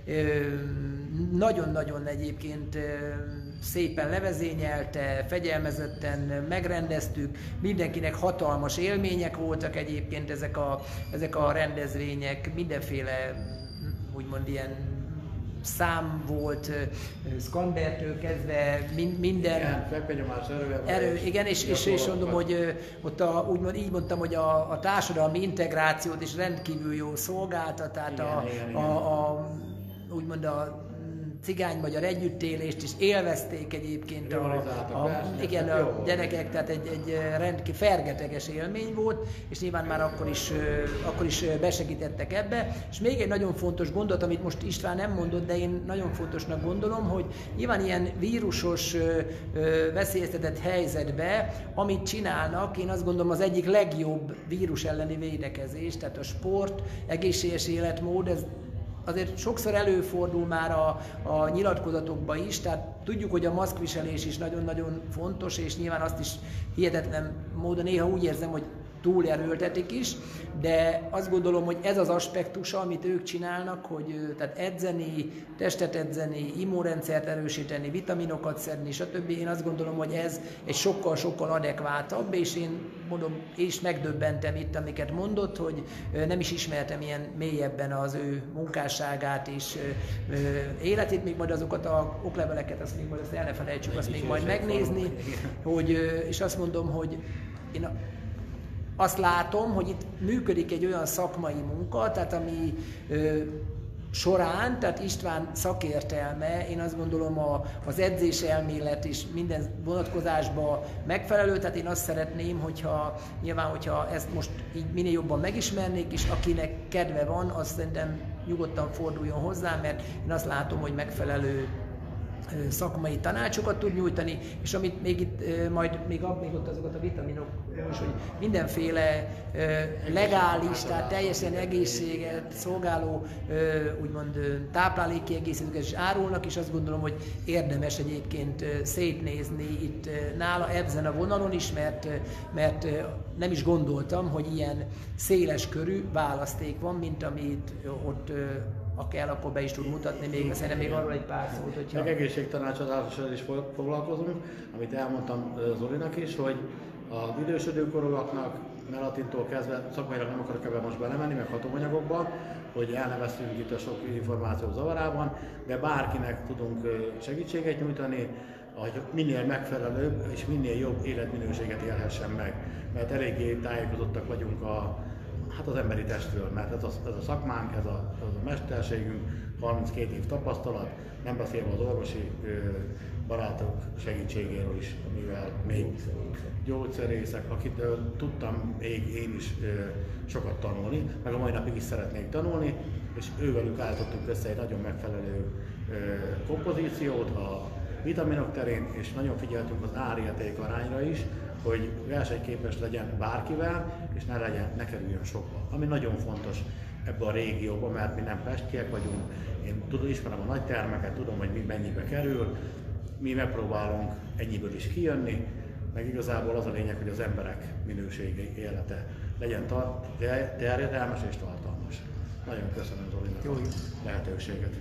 nagyon-nagyon egyébként szépen levezényelte, fegyelmezetten megrendeztük, mindenkinek hatalmas élmények voltak egyébként ezek a, ezek a rendezvények, mindenféle úgymond ilyen szám volt, Skandertől kezdve minden... Igen, fekvenyomás erő. erő igen, és, és, és mondom, hogy ott a, úgymond, így mondtam, hogy a, a társadalmi integrációt is rendkívül jól szolgálta, tehát igen, a, igen, a, a, úgymond a cigány-magyar együttélést is élvezték egyébként a, a, igen, a gyerekek, tehát egy, egy rendkívül fergeteges élmény volt, és nyilván már akkor is, akkor is besegítettek ebbe. És még egy nagyon fontos gondot, amit most István nem mondott, de én nagyon fontosnak gondolom, hogy nyilván ilyen vírusos veszélyeztetett helyzetben, amit csinálnak, én azt gondolom az egyik legjobb vírus elleni védekezés, tehát a sport, egészséges életmód, ez azért sokszor előfordul már a, a nyilatkozatokban is, tehát tudjuk, hogy a maszkviselés is nagyon-nagyon fontos, és nyilván azt is hihetetlen módon néha úgy érzem, hogy túlerőltetik is, de azt gondolom, hogy ez az aspektusa, amit ők csinálnak, hogy tehát edzeni, testet edzeni, immunrendszert erősíteni, vitaminokat szedni, stb. Én azt gondolom, hogy ez egy sokkal-sokkal adekvátabb, és én mondom, és megdöbbentem itt, amiket mondott, hogy nem is ismertem ilyen mélyebben az ő munkásságát és életét, még majd azokat a okleveleket, azt még majd azt el ne felejtsük, azt még majd megnézni, hogy, és azt mondom, hogy én azt látom, hogy itt működik egy olyan szakmai munka, tehát ami ö, során, tehát István szakértelme, én azt gondolom a, az edzés elmélet is minden vonatkozásban megfelelő, tehát én azt szeretném, hogyha nyilván, hogyha ezt most így minél jobban megismernék, és akinek kedve van, azt szerintem nyugodtan forduljon hozzá, mert én azt látom, hogy megfelelő szakmai tanácsokat tud nyújtani, és amit még itt majd még, még ott azokat a vitaminok, most, hogy mindenféle legális, tehát teljesen egészséget szolgáló úgymond táplálékkiegészítőket is árulnak, és azt gondolom, hogy érdemes egyébként szétnézni itt nála ezen a vonalon is, mert, mert nem is gondoltam, hogy ilyen széles körű választék van, mint amit ott ha kell, akkor be is tud mutatni, még szerintem még arról egy pár szót, hogyha... Meg egészségtanácsadással is foglalkozunk, amit elmondtam Zolinak is, hogy az idősödő korúaknak, melatintól kezdve, szakmailag nem akarok ebben most belemenni, meg hatóanyagokba, hogy elneveztünk itt a sok információ zavarában, de bárkinek tudunk segítséget nyújtani, hogy minél megfelelőbb és minél jobb életminőséget élhessen meg. Mert eléggé tájékozottak vagyunk a Hát az emberi testről, mert ez a, ez a szakmánk, ez a, ez a mesterségünk, harminckét év tapasztalat, nem beszélve az orvosi ö, barátok segítségéről is, mivel még gyógyszerészek, akitől tudtam még én is ö, sokat tanulni, meg a mai napig is szeretnék tanulni, és ővelük állítottunk össze egy nagyon megfelelő ö, kompozíciót a vitaminok terén, és nagyon figyeltünk az árérték arányra is, hogy versenyképes legyen bárkivel, és ne legyen, ne kerüljön sokba. Ami nagyon fontos ebben a régióban, mert mi nem pestiek vagyunk, én tudom, ismerem a nagy termeket, tudom, hogy mi mennyibe kerül, mi megpróbálunk ennyiből is kijönni, meg igazából az a lényeg, hogy az emberek minőségi élete legyen terjedelmes és tartalmas. Nagyon köszönöm Zolinak a lehetőséget.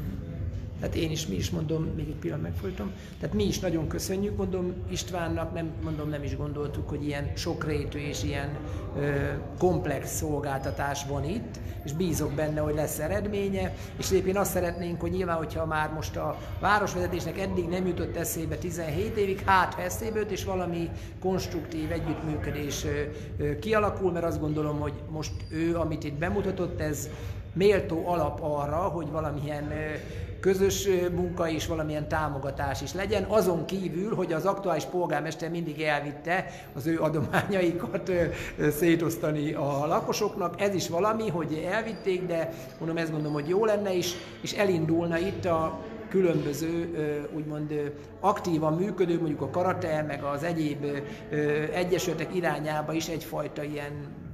Tehát én is, mi is mondom, még egy pillanat megfojtom, tehát mi is nagyon köszönjük, mondom Istvánnak, nem, mondom, nem is gondoltuk, hogy ilyen sokrétű és ilyen ö, komplex szolgáltatás van itt, és bízok benne, hogy lesz eredménye, és egyébként azt szeretnénk, hogy nyilván, hogyha már most a városvezetésnek eddig nem jutott eszébe tizenhét évig, hát ha eszébe jut, és valami konstruktív együttműködés ö, ö, kialakul, mert azt gondolom, hogy most ő, amit itt bemutatott, ez méltó alap arra, hogy valamilyen ö, közös munka és valamilyen támogatás is legyen, azon kívül, hogy az aktuális polgármester mindig elvitte az ő adományaikat szétosztani a lakosoknak. Ez is valami, hogy elvitték, de mondom, ezt gondolom, hogy jó lenne is, és elindulna itt a különböző, úgymond aktívan működő, mondjuk a karate, meg az egyéb egyesületek irányába is egyfajta ilyen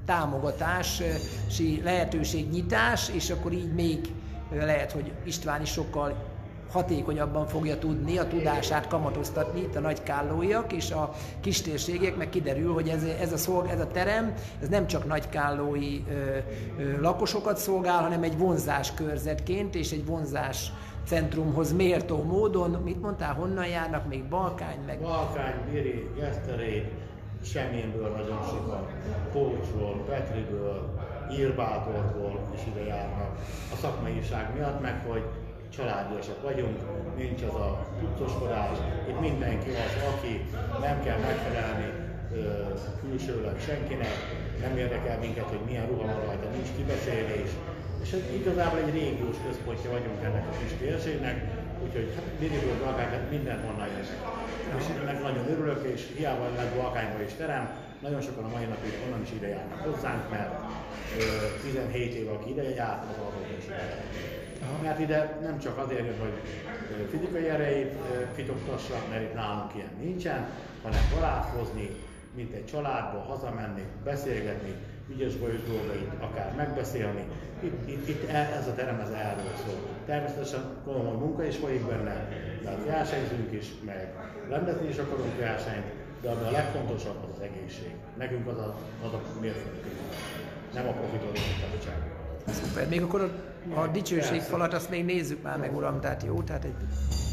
támogatási lehetőségnyitás, és akkor így még lehet, hogy István is sokkal hatékonyabban fogja tudni a tudását kamatoztatni itt a nagykállóiak és a kistérségek, meg kiderül, hogy ez, ez, a, szolg, ez a terem, ez nem csak nagykállói ö, ö, lakosokat szolgál, hanem egy vonzás körzetként és egy vonzás centrumhoz méltó módon. Mit mondtál, honnan járnak még? Balkány, meg... Balkány, Biri, Geszteré, Semjénből nagyon sokan, Pócsról, Petriből, Írbátorból is ide járnak a szakmaiság miatt, meg hogy családiasak vagyunk, nincs az a puccoskodás, itt mindenki az, aki nem kell megfelelni ö, külsőleg senkinek, nem érdekel minket, hogy milyen ruha van rajta, nincs kibeszélés, és ez igazából egy régiós központja vagyunk ennek a kis térségnek, úgyhogy hát Biriből, Balkányban mindenhonnan jönnek. És ennek nagyon örülök, és hiába lett Balkányban is terem, nagyon sokan a mai napig onnan is ide járnak hozzánk, mert ö, tizenhét év, aki ide járt, az arról is ide. Mert ide nem csak azért jön, hogy fizikai erejét fitogtassa, mert itt nálunk ilyen nincsen, hanem barátkozni, mint egy családba, hazamenni, beszélgetni, ügyes bolyos dolgait akár megbeszélni. Itt, itt, itt ez a terem ez erről szól. Természetesen komoly munka is folyik benne, mert versenyzünk is, meg rendezni is akarunk versenyt, de ami a legfontosabb az az egészség. Nekünk az a, az a mérföldkő, nem a profitorientáltság. Szuper, még akkor a, a dicsőségfalat azt még nézzük már meg, uram, tehát jó, tehát egy...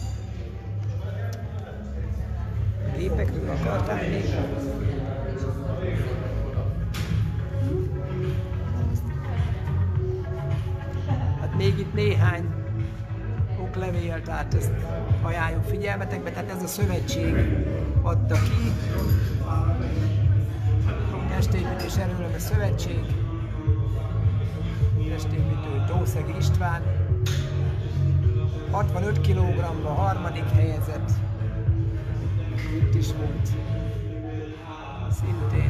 Gépekről akartál még? Hát még itt néhány oklevél, tehát ezt ajánljuk figyelmetekbe, tehát ez a szövetség adta ki. Testépítés Erőröm Szövetség, testépítő Tószegi István, hatvanöt kilogramban harmadik helyezett, itt is volt szintén.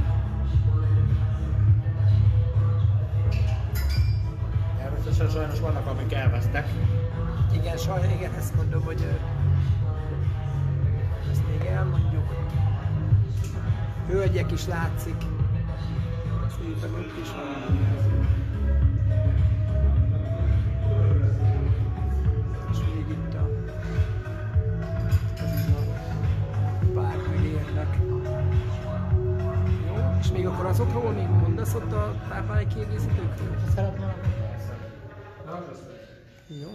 Természetesen sajnos vannak, amik elvesztek. Igen, sajnos, igen, ezt mondom, hogy ezt még elmondjuk. Hölgyek is látszik. Szépen ott is van. És még itt a pár érnek. Jó, és még akkor azokról még mondasz ott a táplálék kiegészítőkről? Szeretném. Jó.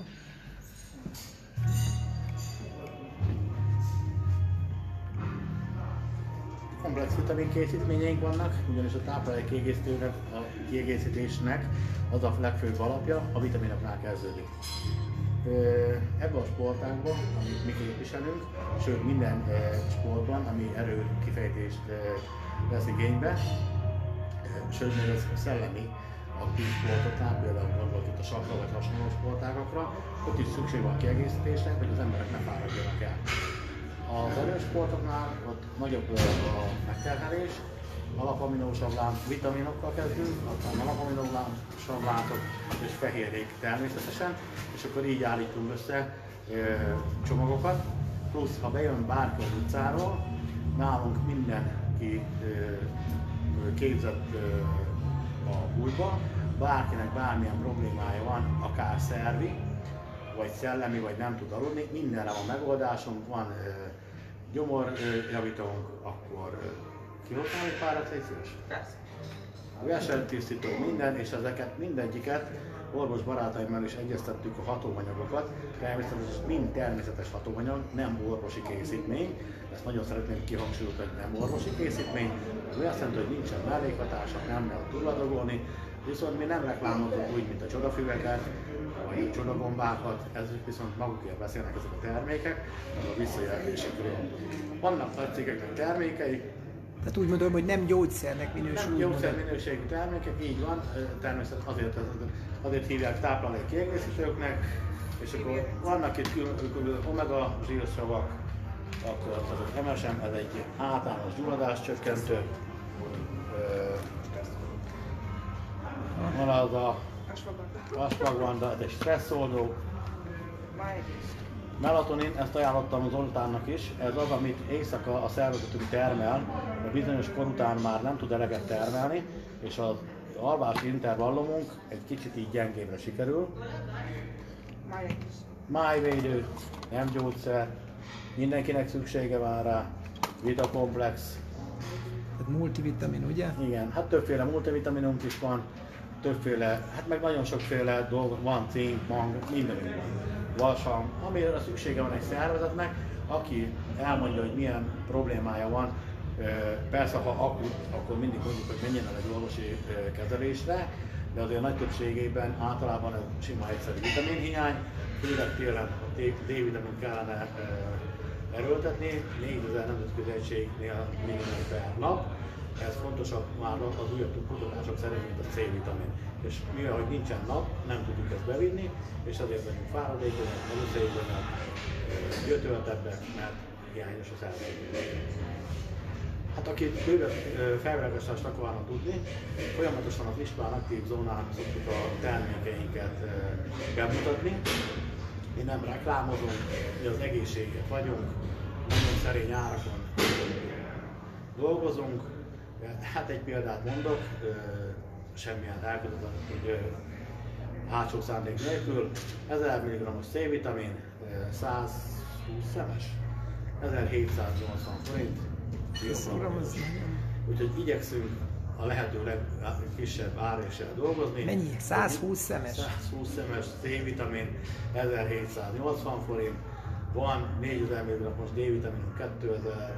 Komplex vitamin készítményeink vannak, ugyanis a táplálék kiegészítőnek, a kiegészítésnek az a legfőbb alapja, a vitaminoknál kezdődik. Ebben a sportágban, amit mi képviselünk, sőt minden sportban, ami erőkifejtést vesz igénybe, sőt még az szellemi aktív sportoknál, például gondolok itt a sakra vagy hasonló sportágakra, ott is szükség van kiegészítésre, hogy az emberek ne fáradjanak el. Az erősportoknál ott nagyobb a megterhelés, alapaminósav vitaminokkal kezdünk, aztán alapaminósav láncok és fehérjék természetesen, és akkor így állítunk össze ö, csomagokat. Plusz, ha bejön bárki az utcáról, nálunk mindenki ö, képzett ö, a bújba, bárkinek bármilyen problémája van, akár szervi, vagy szellemi, vagy nem tud aludni, mindenre van megoldásunk, van ö, gyomorjavítónk, akkor ö, kihoznál egy párat, egy szíves? Persze. Versenytisztító minden, és ezeket mindegyiket orvos barátaimmal is egyeztettük a hatóanyagokat, természetesen mind természetes hatóanyag, nem orvosi készítmény, ezt nagyon szeretném kihangsúlyozni, hogy nem orvosi készítmény, ami azt jelenti, hogy nincsen mellékhatása, nem lehet túladagolni, viszont mi nem reklámozunk úgy, mint a csodafüveket, vagy a csodagombákat, ezek viszont magukért beszélnek ezek a termékek, az a visszajelzésekről. Vannak nagy cégeknek termékeik, Tehát úgy mondom, hogy nem gyógyszernek minősül. nem gyógyszerminőségű termékek, így van, természetesen azért, azért hívják táplálék kiegészítőknek, és akkor vannak itt omega zsírsavak, akkor az az em es em, ez egy általános gyulladáscsökkentő, van az a asfagvanda, ez egy stresszoldó, melatonin, ezt ajánlottam az Zoltánnak is, ez az, amit éjszaka a szervezetünk termel, de bizonyos kor után már nem tud eleget termelni, és az alvási intervallumunk egy kicsit így gyengébbre sikerül. Májvédő, nem gyógyszer, mindenkinek szüksége van rá, vitakomplex. Tehát multivitamin, ugye? Igen, hát többféle multivitaminunk is van, többféle, hát meg nagyon sokféle dolog van, cink, mang, mindenünk van. Vasam, amire szüksége van egy szervezetnek, aki elmondja, hogy milyen problémája van. Persze, ha akut, akkor mindig mondjuk, hogy menjen el egy orvosi kezelésre, de azért nagy többségében általában ez sima egyszerű vitaminhiány, főleg télen a D-vitamin kellene erőltetni, négyezer nemzetközi egységnél minimum per nap. Ez fontosabb már az újabb kutatások szerint, mint a C-vitamin. És mivel hogy nincsen nap, nem tudjuk ezt bevinni, és azért vagyunk fáradékonyak, előszékonyak, gyötöltebbek, mert hiányos a szervezetünk. Hát aki bővebb felvilágosítást akarnak tudni, folyamatosan az István Aktív Zónán szoktuk a termékeinket bemutatni. Mi nem reklámozunk, mi az egészséget vagyunk, nagyon szerény árakon dolgozunk. Hát egy példát mondok, semmilyen elkötelezett hátsó szándék nélkül, ezer milligrammos C-vitamin, százhúsz szemes, ezerhétszáznyolcvan forint, Úgyhogy igyekszünk a lehető legkisebb áréssel dolgozni. Mennyi? százhúsz szemes? százhúsz szemes D-vitamin ezerhétszáznyolcvan forint. Van négyezer milligrammos D-vitamin kétezer,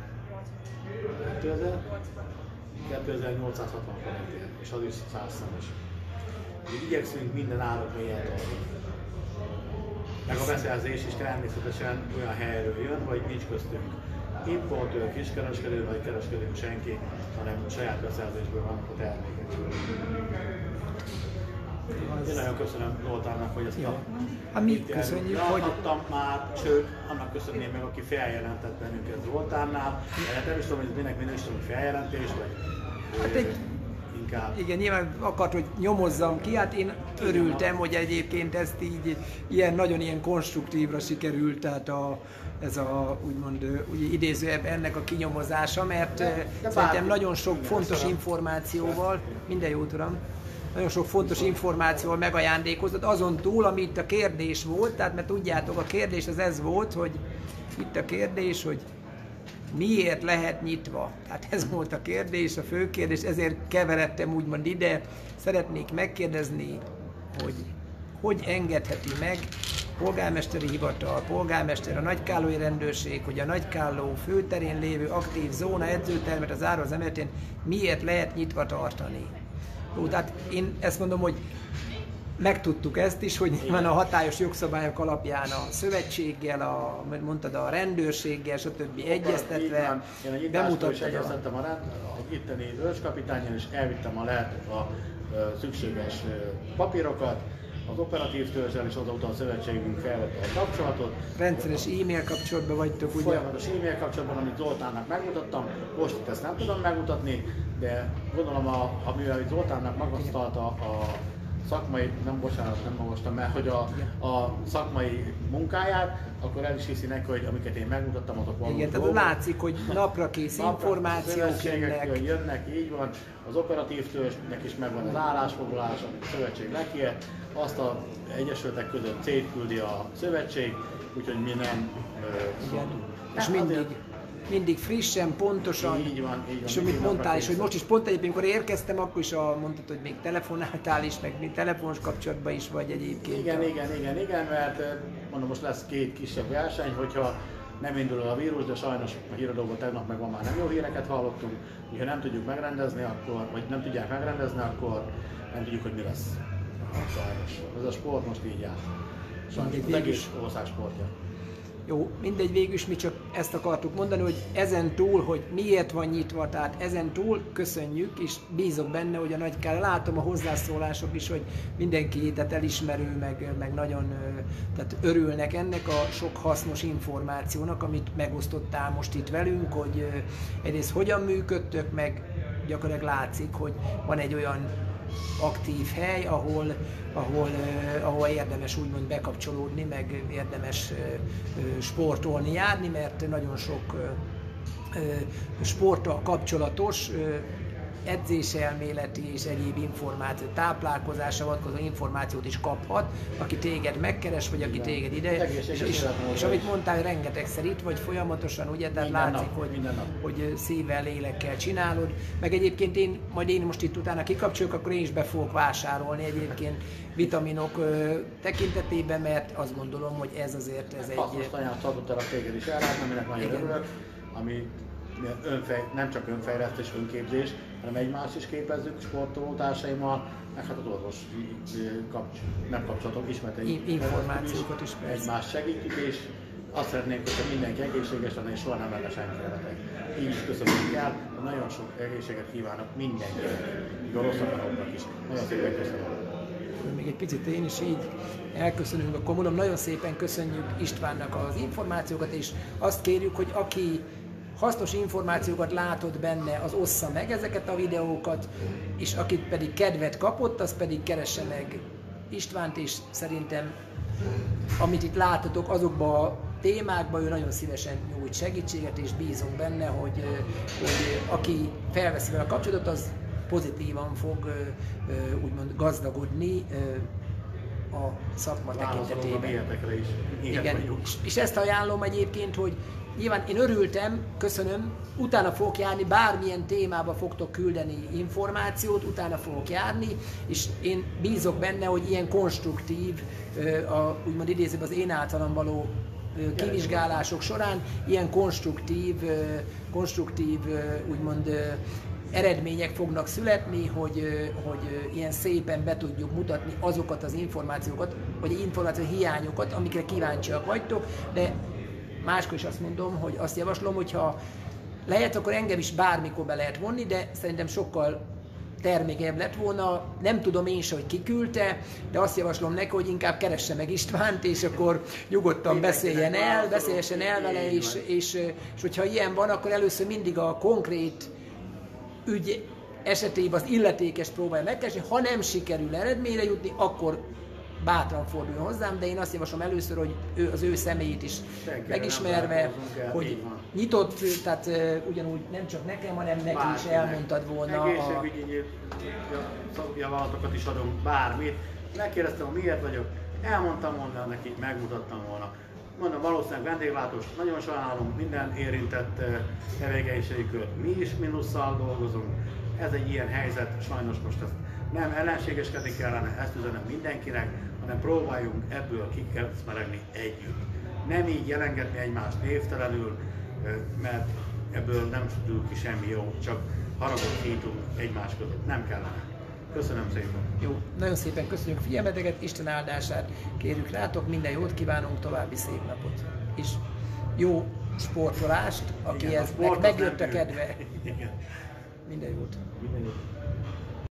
kétezer-nyolcszázhatvan forintért, és az is száz szemes. Igyekszünk minden árat mélyen tartani. Meg a beszerzés is természetesen olyan helyről jön, hogy nincs köztünk importőr, kiskereskedő vagy kereskedő senki, hanem saját beszerzésből vannak a termékek. Én nagyon köszönöm Zoltánnak, hogy ezt ja. a mi köszönjük, hogy már, sőt, annak köszönném meg, aki feljelentett bennünket Zoltánnál. Nem is tudom, hogy minek minősítem, hogy feljelentés, vagy hát egy, inkább... Igen, nyilván akart, hogy nyomozzam ki, hát én örültem, hogy egyébként ezt így ilyen, nagyon ilyen konstruktívra sikerült, tehát a, ez a úgymond úgy idézőebb ennek a kinyomozása, mert de, de szerintem nagyon sok fontos információval, minden jót uram, nagyon sok fontos információval megajándékozott, azon túl, ami itt a kérdés volt, tehát mert tudjátok, a kérdés az ez volt, hogy itt a kérdés, hogy miért lehet nyitva? Tehát ez volt a kérdés, a fő kérdés, ezért keveredtem úgymond ide. Szeretnék megkérdezni, hogy hogy engedheti meg polgármesteri hivatal, polgármester, a Nagykállói rendőrség, hogy a Nagykálló főterén lévő aktív zóna edzőtermet az Árva az emeletén miért lehet nyitva tartani? Jó, tehát én ezt mondom, hogy megtudtuk ezt is, hogy van a hatályos jogszabályok alapján a szövetséggel, a, mondtad, a rendőrséggel, stb. Egyeztetve, bemutattad. És egyeztettem a, rend, a itteni őrskapitányon, és elvittem a lehet a, a szükséges papírokat, az operatív törzsel, és azóta a szövetségünk felvette a kapcsolatot. Rendszeres e-mail kapcsolatban vagytok, ugye? Folyamatos e-mail kapcsolatban, amit Zoltánnak megmutattam. Most ezt nem tudom megmutatni, de gondolom, a, a mivel Zoltánnak magasztalta a szakmai, nem bocsánat, nem magasztaltam, mert hogy a, a szakmai munkáját, akkor el is hiszi neki, hogy amiket én megmutattam, azok valóban. Igen, tehát látszik, hogy napra kész napra információk jönnek. jönnek. Így van, az operatív törzsnek is megvan az állásfoglalás, a szövetség lekért, azt az egyesületek között szétküldi a szövetség, úgyhogy mi nem szóltunk. És mindig, azért, mindig frissen, pontosan, így van, így van, és amit mondtál is, hogy most is pont egyébként, amikor érkeztem, akkor is a, mondtad, hogy még telefonáltál is, meg még telefonos kapcsolatban is vagy egyébként. Igen, a... igen, igen, igen, mert mondom, most lesz két kisebb verseny, hogyha nem indul a vírus, de sajnos a híradóban tegnap meg van már nem jó híreket hallottunk, hogyha nem tudjuk megrendezni, akkor, vagy nem tudják megrendezni, akkor nem tudjuk, hogy mi lesz. Sajnos. Ez a sport most így jár. Sajnos az egész ország sportja. Jó, mindegy, végül is mi csak ezt akartuk mondani, hogy ezen túl, hogy miért van nyitva, tehát ezen túl köszönjük, és bízok benne, hogy a Nagykálló, látom a hozzászólások is, hogy mindenki tehát elismerő, meg, meg nagyon tehát örülnek ennek a sok hasznos információnak, amit megosztottál most itt velünk, hogy egyrészt hogyan működtök, meg gyakorlatilag látszik, hogy van egy olyan aktív hely, ahol, ahol, uh, ahol érdemes úgymond bekapcsolódni, meg érdemes uh, sportolni, járni, mert nagyon sok uh, uh, sporttal kapcsolatos uh, edzéselméleti és egyéb információ, táplálkozásra vonatkozó információt is kaphat, aki téged megkeres, vagy aki téged ide. És, és, és amit mondtál, rengetegszer itt vagy folyamatosan, ugye, tehát minden látszik, nap, hogy, nap. hogy szívvel, lélekkel csinálod. Meg egyébként én, majd én most itt utána kikapcsolok, akkor én is be fogok vásárolni egyébként vitaminok ö, tekintetében, mert azt gondolom, hogy ez azért ez egy... Hasznos ajánlat adottalak téged is ellátni, aminek nagyon örülök, ami önfej, nem csak önfejlesztés, önképzés, hanem egymást is képezzük sportolótársaimmal, meg hát az orvos kapcs, nem kapcsolatok, ismerteik. Információkat is persze. Egymást segítjük, és azt szeretnénk, hogyha mindenki egészséges lenne, és soha nem lenne senki beteg. Így is köszönjük el, nagyon sok egészséget kívánok mindenkinek, még a rossz akaroknak is. Nagyon szépen köszönöm. Még egy picit én is így elköszönünk, akkor mondom, nagyon szépen köszönjük Istvánnak az információkat, és azt kérjük, hogy aki hasznos információkat látott benne, az ossza meg ezeket a videókat, és akit pedig kedvet kapott, az pedig keresse meg Istvánt, és szerintem, amit itt látotok, azokban a témákban ő nagyon szívesen nyújt segítséget, és bízunk benne, hogy, hogy aki felveszi vele a kapcsolatot, az pozitívan fog úgymond gazdagodni a szakma tekintetében. Is. Igen, és, és ezt ajánlom egyébként, hogy nyilván én örültem, köszönöm, utána fogok járni, bármilyen témába fogtok küldeni információt, utána fogok járni, és én bízok benne, hogy ilyen konstruktív, a, úgymond idézőben az én általam való kivizsgálások során, ilyen konstruktív, konstruktív úgymond eredmények fognak születni, hogy, hogy ilyen szépen be tudjuk mutatni azokat az információkat, vagy információ hiányokat, amikre kíváncsiak vagytok, de máskor is azt mondom, hogy azt javaslom, hogyha lehet, akkor engem is bármikor be lehet vonni, de szerintem sokkal termékebb lett volna. Nem tudom én se, hogy ki küldte, de azt javaslom neki, hogy inkább keresse meg Istvánt, és akkor nyugodtan beszéljen el, beszéljen el vele, és, és, és hogyha ilyen van, akkor először mindig a konkrét ügy esetében az illetékes próbálja megkeresni, ha nem sikerül eredményre jutni, akkor bátran forduljon hozzám, de én azt javaslom először, hogy ő, az ő személyét is Senki megismerve, hogy nyitott, tehát uh, ugyanúgy nem csak nekem, hanem neki bárminek is elmondtad volna. Egészségügyi javalatokat is adom, bármit. Megkérdeztem, hogy miért vagyok, elmondtam volna neki, megmutattam volna. Mondom, valószínűleg vendéglátós, nagyon sajnálom, minden érintett tevékenységkör, mi is minusszal dolgozunk. Ez egy ilyen helyzet, sajnos most ezt nem ellenségeskedni kellene, ezt üzenem mindenkinek, hanem próbáljunk ebből kikeszmeregni együtt. Nem így jelengetni egymást névtelenül, mert ebből nem tudjuk ki semmi jó, csak haragot hítunk egymás között. Nem kellene. Köszönöm szépen. Jó, nagyon szépen köszönjük a figyelmeteket, Isten áldását kérjük rátok, minden jót kívánunk, további szép napot. És jó sportolást, akihez meg, megjött a kedve. Igen. Minden jót. Minden jót.